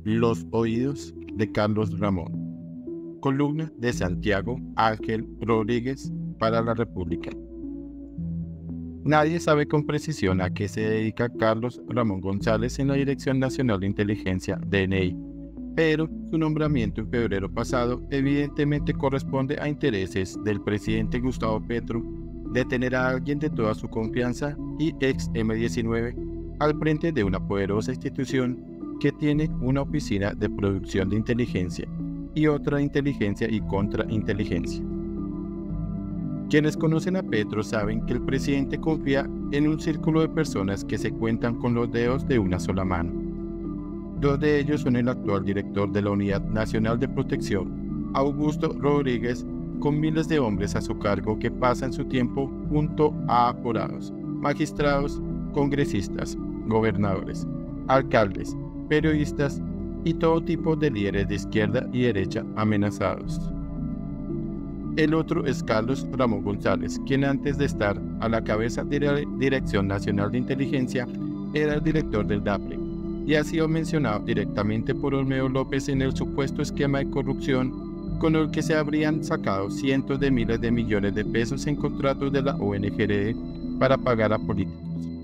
Los oídos de Carlos Ramón. Columna de Santiago Ángel Rodríguez para La República. Nadie sabe con precisión a qué se dedica Carlos Ramón González en la Dirección Nacional de Inteligencia, DNI, pero su nombramiento en febrero pasado evidentemente corresponde a intereses del presidente Gustavo Petro de tener a alguien de toda su confianza y ex M-19 al frente de una poderosa institución que tiene una oficina de producción de inteligencia y otra de inteligencia y contrainteligencia. Quienes conocen a Petro saben que el presidente confía en un círculo de personas que se cuentan con los dedos de una sola mano. Dos de ellos son el actual director de la Unidad Nacional de Protección, Augusto Rodríguez, con miles de hombres a su cargo que pasan su tiempo junto a aforados, magistrados, congresistas, gobernadores, alcaldes, periodistas y todo tipo de líderes de izquierda y derecha amenazados. El otro es Carlos Ramón González, quien antes de estar a la cabeza de la Dirección Nacional de Inteligencia era el director del DAPRE y ha sido mencionado directamente por Olmedo López en el supuesto esquema de corrupción con el que se habrían sacado cientos de miles de millones de pesos en contratos de la ONGRD para pagar a políticos.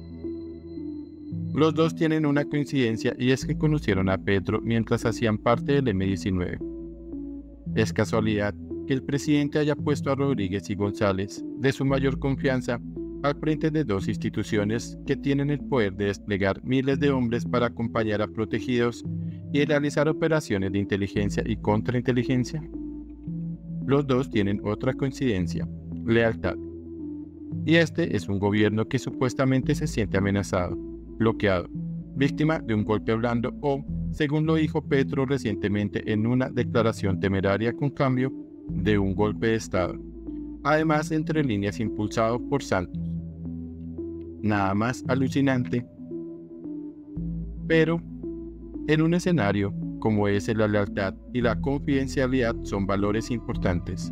Los dos tienen una coincidencia y es que conocieron a Petro mientras hacían parte del M-19. Es casualidad que el presidente haya puesto a Rodríguez y González, de su mayor confianza, al frente de dos instituciones que tienen el poder de desplegar miles de hombres para acompañar a protegidos y realizar operaciones de inteligencia y contrainteligencia. Los dos tienen otra coincidencia: lealtad. Y este es un gobierno que supuestamente se siente amenazado, bloqueado, víctima de un golpe blando o, según lo dijo Petro recientemente en una declaración temeraria con cambio, de un golpe de Estado, además entre líneas impulsado por Santos. Nada más alucinante, pero en un escenario como ese la lealtad y la confidencialidad son valores importantes.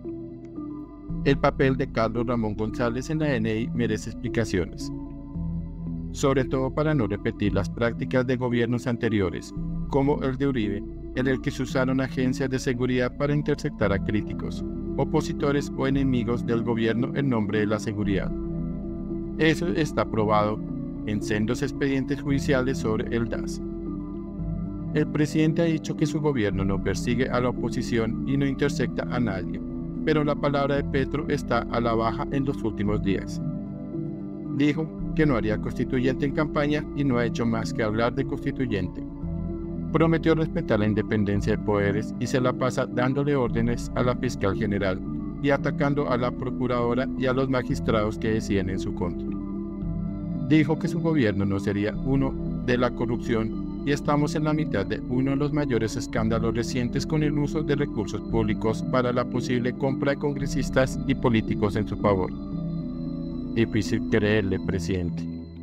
El papel de Carlos Ramón González en la DNI merece explicaciones, sobre todo para no repetir las prácticas de gobiernos anteriores, como el de Uribe, en el que se usaron agencias de seguridad para interceptar a críticos, opositores o enemigos del gobierno en nombre de la seguridad. Eso está probado en sendos expedientes judiciales sobre el DAS. El presidente ha dicho que su gobierno no persigue a la oposición y no intercepta a nadie, pero la palabra de Petro está a la baja en los últimos días. Dijo que no haría constituyente en campaña y no ha hecho más que hablar de constituyente. Prometió respetar la independencia de poderes y se la pasa dándole órdenes a la fiscal general y atacando a la procuradora y a los magistrados que deciden en su contra. Dijo que su gobierno no sería uno de la corrupción y estamos en la mitad de uno de los mayores escándalos recientes con el uso de recursos públicos para la posible compra de congresistas y políticos en su favor. Difícil creerle, presidente.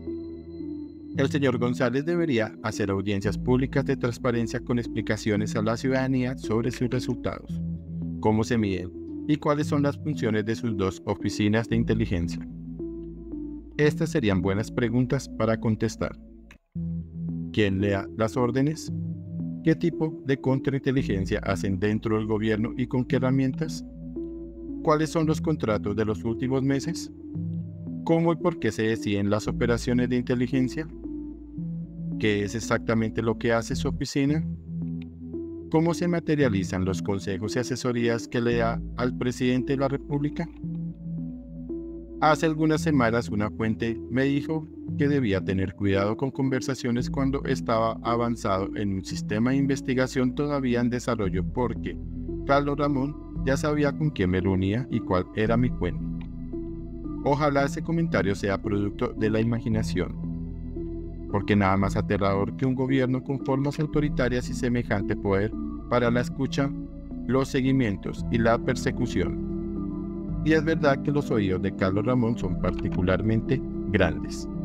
El señor González debería hacer audiencias públicas de transparencia con explicaciones a la ciudadanía sobre sus resultados, cómo se miden y cuáles son las funciones de sus dos oficinas de inteligencia. Estas serían buenas preguntas para contestar. ¿Quién le da las órdenes? ¿Qué tipo de contrainteligencia hacen dentro del gobierno y con qué herramientas? ¿Cuáles son los contratos de los últimos meses? ¿Cómo y por qué se deciden las operaciones de inteligencia? ¿Qué es exactamente lo que hace su oficina? ¿Cómo se materializan los consejos y asesorías que le da al presidente de la República? Hace algunas semanas una fuente me dijo que debía tener cuidado con conversaciones cuando estaba avanzado en un sistema de investigación todavía en desarrollo porque Carlos Ramón ya sabía con quién me reunía y cuál era mi fuente. Ojalá ese comentario sea producto de la imaginación, porque nada más aterrador que un gobierno con formas autoritarias y semejante poder para la escucha, los seguimientos y la persecución. Y es verdad que los oídos de Carlos Ramón son particularmente grandes.